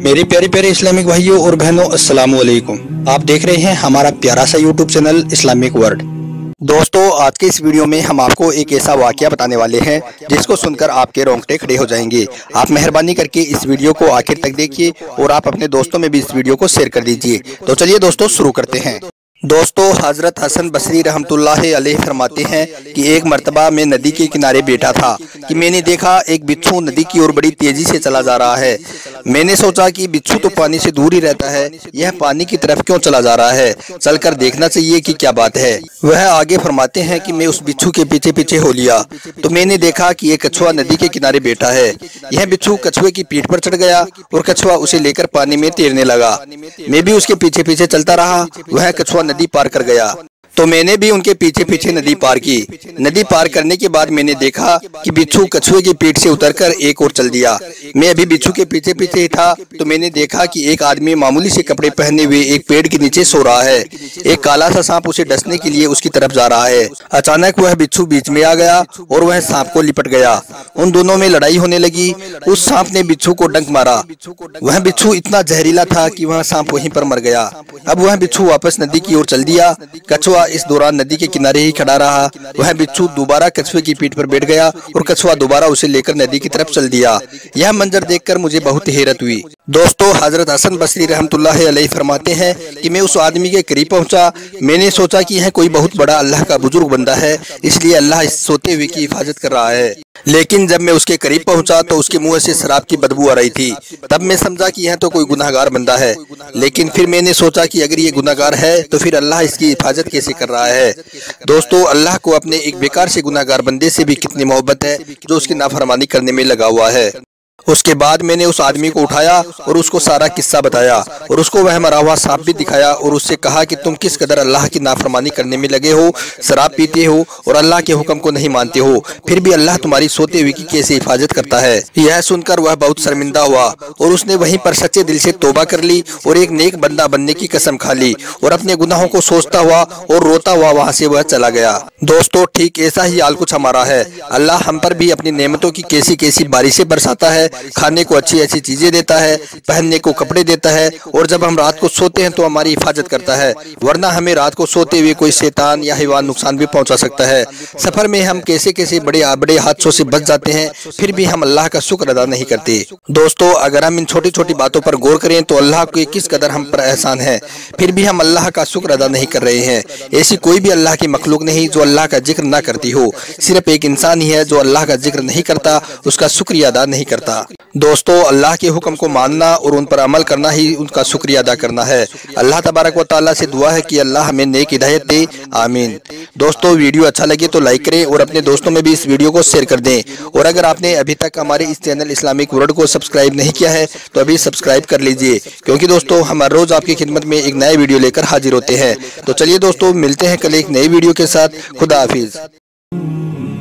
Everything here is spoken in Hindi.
मेरे प्यारे प्यारे इस्लामिक भाइयों और बहनों, अस्सलाम वालेकुम। आप देख रहे हैं हमारा प्यारा सा यूट्यूब चैनल इस्लामिक वर्ल्ड। दोस्तों, आज के इस वीडियो में हम आपको एक ऐसा वाकया बताने वाले हैं जिसको सुनकर आपके रोंगटे खड़े हो जाएंगे। आप मेहरबानी करके इस वीडियो को आखिर तक देखिए और आप अपने दोस्तों में भी इस वीडियो को शेयर कर दीजिए। तो चलिए दोस्तों, शुरू करते हैं। दोस्तों, हजरत हसन बसरी रहमतुल्लाह अलैह फरमाते हैं कि एक मर्तबा मैं नदी के किनारे बैठा था कि मैंने देखा एक बिच्छू नदी की ओर बड़ी तेजी से चला जा रहा है। मैंने सोचा कि बिच्छू तो पानी से दूर ही रहता है, यह पानी की तरफ क्यों चला जा रहा है, चलकर देखना चाहिए कि क्या बात है। वह आगे फरमाते हैं कि मैं उस बिच्छू के पीछे पीछे हो लिया तो मैंने देखा कि एक कछुआ नदी के किनारे बैठा है। यह बिच्छू कछुए की पीठ पर चढ़ गया और कछुआ उसे लेकर पानी में तैरने लगा। मैं भी उसके पीछे पीछे चलता रहा। वह कछुआ नदी पार कर गया तो मैंने भी उनके पीछे पीछे नदी पार की। नदी पार करने के बाद मैंने देखा कि बिच्छू कछुए की पीठ से उतरकर एक और चल दिया। मैं अभी बिच्छू के पीछे पीछे ही था तो मैंने देखा कि एक आदमी मामूली से कपड़े पहने हुए एक पेड़ के नीचे सो रहा है। एक काला सा सांप उसे डसने के लिए उसकी तरफ जा रहा है। अचानक वह बिच्छू बीच में आ गया और वह सांप को लिपट गया। उन दोनों में लड़ाई होने लगी। उस सांप ने बिच्छू को डंक मारा। वह बिच्छू इतना जहरीला था कि वह सांप वहीं पर मर गया। अब वह बिच्छू वापस नदी की ओर चल दिया। कछुआ इस दौरान नदी के किनारे ही खड़ा रहा। वह बिच्छू दोबारा कछुए की पीठ पर बैठ गया और कछुआ दोबारा उसे लेकर नदी की तरफ चल दिया। यह मंजर देखकर मुझे बहुत हैरत हुई। दोस्तों, हजरत हसन बसरी रहमतुल्लाह अलैह फरमाते हैं कि मैं उस आदमी के करीब पहुंचा। मैंने सोचा कि यह कोई बहुत बड़ा अल्लाह का बुजुर्ग बंदा है, इसलिए अल्लाह इस सोते हुए की हिफाजत कर रहा है। लेकिन जब मैं उसके करीब पहुंचा तो उसके मुंह से शराब की बदबू आ रही थी। तब मैं समझा कि यह तो कोई गुनाहगार बंदा है। लेकिन फिर मैंने सोचा कि अगर ये गुनाहगार है तो फिर अल्लाह इसकी हिफाजत कैसे कर रहा है। दोस्तों, अल्लाह को अपने एक बेकार से गुनाहगार बंदे से भी कितनी मोहब्बत है जो उसकी नाफरमानी करने में लगा हुआ है। उसके बाद मैंने उस आदमी को उठाया और उसको सारा किस्सा बताया और उसको वह मरा हुआ सांप भी दिखाया और उससे कहा कि तुम किस कदर अल्लाह की नाफरमानी करने में लगे हो, शराब पीते हो और अल्लाह के हुक्म को नहीं मानते हो, फिर भी अल्लाह तुम्हारी सोते हुए की कैसे हिफाजत करता है। यह सुनकर वह बहुत शर्मिंदा हुआ और उसने वहीं पर सच्चे दिल से तौबा कर ली और एक नेक बंदा बनने की कसम खा ली और अपने गुनाहों को सोचता हुआ और रोता हुआ वहाँ से वह चला गया। दोस्तों, ठीक ऐसा ही हाल कुछ हमारा है। अल्लाह हम पर भी अपनी नेमतों की कैसी कैसी बारिशें बरसाता है, खाने को अच्छी अच्छी चीजें देता है, पहनने को कपड़े देता है और जब हम रात को सोते हैं तो हमारी हिफाजत करता है, वरना हमें रात को सोते हुए कोई शैतान या हैवान नुकसान भी पहुंचा सकता है। सफर में हम कैसे कैसे बड़े बड़े हादसों से बच जाते हैं, फिर भी हम अल्लाह का शुक्र अदा नहीं करते। दोस्तों, अगर हम इन छोटी छोटी बातों पर गौर करें तो अल्लाह के किस कदर हम पर एहसान है, फिर भी हम अल्लाह का शुक्र अदा नहीं कर रहे हैं। ऐसी कोई भी अल्लाह की मखलूक नहीं जो अल्लाह का जिक्र ना करती हो। सिर्फ एक इंसान ही है जो अल्लाह का जिक्र नहीं करता, उसका शुक्रिया अदा नहीं करता। दोस्तों, अल्लाह के हुक्म को मानना और उन पर अमल करना ही उनका शुक्रिया अदा करना है। अल्लाह तबारक व तआला से दुआ है कि अल्लाह हमें नेक हिदायत दे, आमीन। दोस्तों, वीडियो अच्छा लगे तो लाइक करें और अपने दोस्तों में भी इस वीडियो को शेयर कर दें। और अगर आपने अभी तक हमारे इस चैनल इस्लामिक वर्ल्ड को सब्सक्राइब नहीं किया है तो अभी सब्सक्राइब कर लीजिए, क्योंकि दोस्तों हम हर रोज आपकी खिदमत में एक नए वीडियो लेकर हाजिर होते हैं। तो चलिए दोस्तों, मिलते हैं कल एक नई वीडियो के साथ। खुदा हाफिज।